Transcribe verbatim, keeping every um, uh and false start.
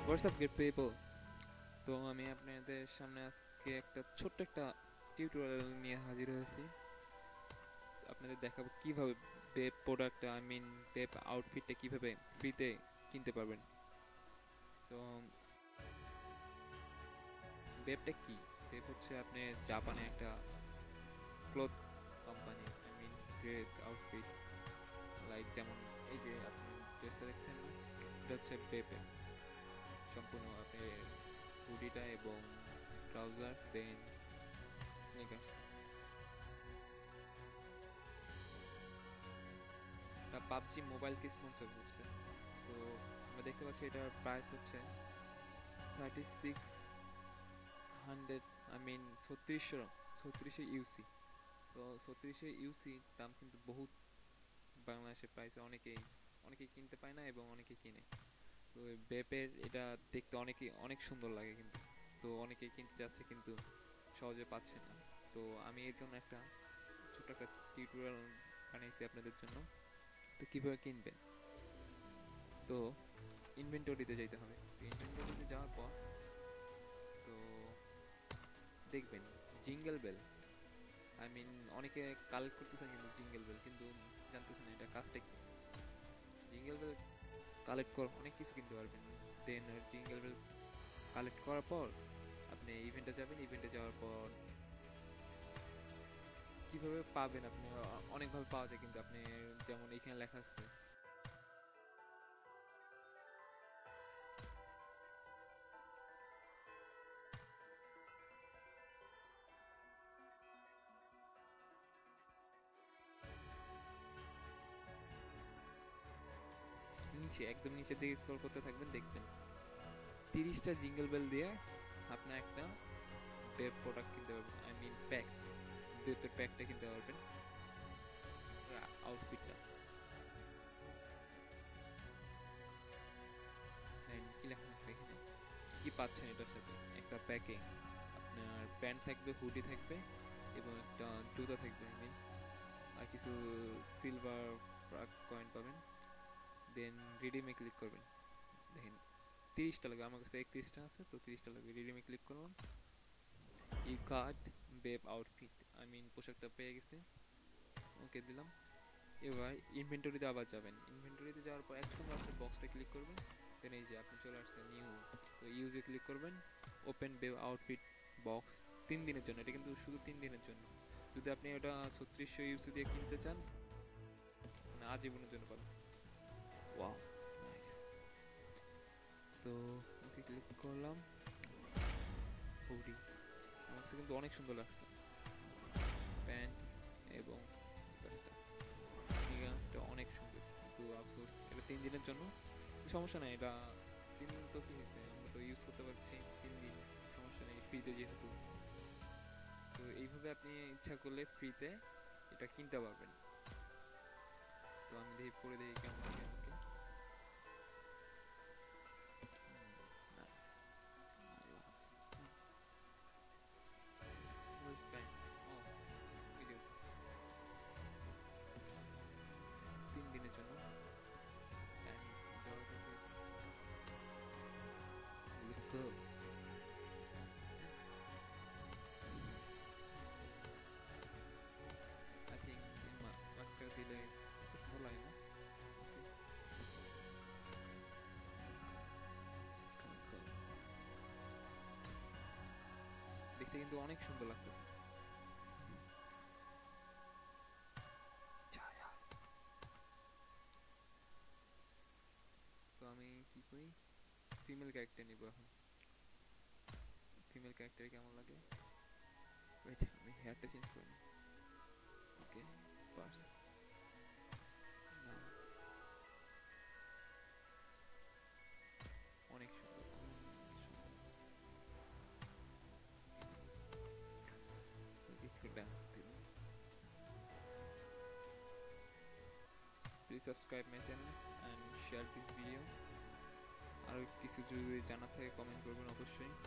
WhatsApp great people. তো আমি আপনাদের সামনে আজকে একটা ছোট্ট একটা টিউটোরিয়াল নিয়ে হাজির হয়েছি। আপনাদের দেখাবো কিভাবে বেপ প্রোডাক্টটা আই মিন বেপ আউটফিটটা কিভাবে ফ্রিতে কিনতে পারবেন। তো বেপটা কি? বেপ হচ্ছে আপনি জাপানে একটা cloth company, I mean dress outfit, like যেমন এই যে আপনি ড্রেসটা দেখছেন না, এটা হচ্ছে বেপে সম্পূর্ণ আপনি হুডিটা এবং ট্রাউজার দেন স্নিকার্স। এটা পাবজি মোবাইলকে স্পন্সর করছে। তো আমরা দেখতে পাচ্ছি এটার প্রাইস হচ্ছে thirty six hundred, I mean ছত্রিশশো ছত্রিশশো ইউসি। তো ছত্রিশশো ইউসি দাম কিন্তু বহুত বাংলাদেশের প্রাইসে অনেকেই অনেকেই কিনতে পায় না এবং অনেকেই কিনে। তো বেপের এটা দেখতে অনেকেই অনেক সুন্দর লাগে কিন্তু, তো অনেকেই কিনতে চাচ্ছে কিন্তু সহজে পাচ্ছে না। তো আমি এর জন্য একটা ছোট একটা টিউটোরিয়াল বানিয়েছি আপনাদের জন্য। তো কীভাবে কিনবেন, তো ইনভেন্টরিতে যাইতে হবে। তো ইনভেন্টরিতে যাওয়ার পর তো দেখবেন জিঙ্গেল বেল, আই মিন অনেকে কালেক্ট করতেছেন কিন্তু জিঙ্গেল বেল কিন্তু জানতেছেন না এটা কাজটা কি। জিঙ্গেল বেল কালেক্ট কর অনেক কিছু কিনতে পারবেন। দেন জিঙ্গেল বেল কালেক্ট করার পর আপনি ইভেন্টে যাবেন। ইভেন্টে যাওয়ার পর কিভাবে পাবেন আপনি, অনেকভাবে পাওয়া যায় কিন্তু আপনি যেমন এখানে লেখা আছে নিচে, একদম নিচের দিকে স্ক্রল করতে থাকবেন, দেখবেন তিরিশটা জিঙ্গেল বেল দিয়ে আপনার একটা বেপ প্রোডাক্ট কিনতে পারবেন, আই মিন প্যাক, বেপের প্যাকটা কিনতে পারবেন, আউটফিটটা। কি লেখা আছে এখানে, কি পাচ্ছেন এটার সাথে? একটা প্যাকে আপনার প্যান্ট থাকবে, হুডি থাকবে এবং একটা জুতা থাকবে, আই মিন আর কিছু সিলভার কয়েন পাবেন। দেন রিডিমে ক্লিক করবেন, দেখেন তিরিশটা লাগবে, আমার কাছে একত্রিশটা আছে তো তিরিশটা লাগবে। রিডিমে ক্লিক করলাম, ই card BAPE outfit, I mean পোশাকটা পেয়ে গেছি, ওকে দিলাম। এবার ইনভেন্টরিতে আবার যাবেন। ইনভেন্টরিতে যাওয়ার পর একদম লাস্টের বক্সটা ক্লিক করবেন, দেন এই যে আপনি চলে আসছেন নিউ, তো ইউজে ক্লিক করবেন, ওপেন বেপ আউটফিট বক্স। তিন দিনের জন্য, এটা কিন্তু শুধু তিন দিনের জন্য। যদি আপনি ওটা ছত্রিশশো ইউসি দিয়ে কিনতে চান মানে আজীবনের জন্য পাবেন। Wow, nice. তো ওকে ক্লিক করলাম, হুডি আমার কাছে কিন্তু অনেক সুন্দর লাগছে, প্যান্ট এবং স্নিকার্সটা স্নিকার্সটা অনেক সুন্দর, কিন্তু আফসোস এটা তিন দিনের জন্য। সমস্যা নাই, এটা তিন দিন তো কি হয়েছে, আমরা তো ইউজ করতে পারছি তিন দিন, সমস্যা নেই ফ্রিতে যেহেতু। তো এইভাবে আপনি ইচ্ছা করলে ফ্রিতে এটা কিনতে পারবেন। তো আমি দেখি পরে দেখি কেমন লাগে আমাকে। তিন দিনের জন্য তো আই থিঙ্ক মাস্কারা দিলে এত সুন্দর লাগে না, দেখতে কিন্তু অনেক সুন্দর লাগতেছে। তো আমি কি করি, ফিমেল ক্যারেক্টার নিব এখন। ফিমেল ক্যারেক্টার কেমন লাগে, ওয়েট আমি হেয়ারটা চেঞ্জ করে নিই। ওকে, পার্স না, অনেক সুন্দর, একটু ডান্স দিলাম। Please subscribe my channel and share this video. আরও কিছু যদি জানার থাকে কমেন্ট করবেন অবশ্যই।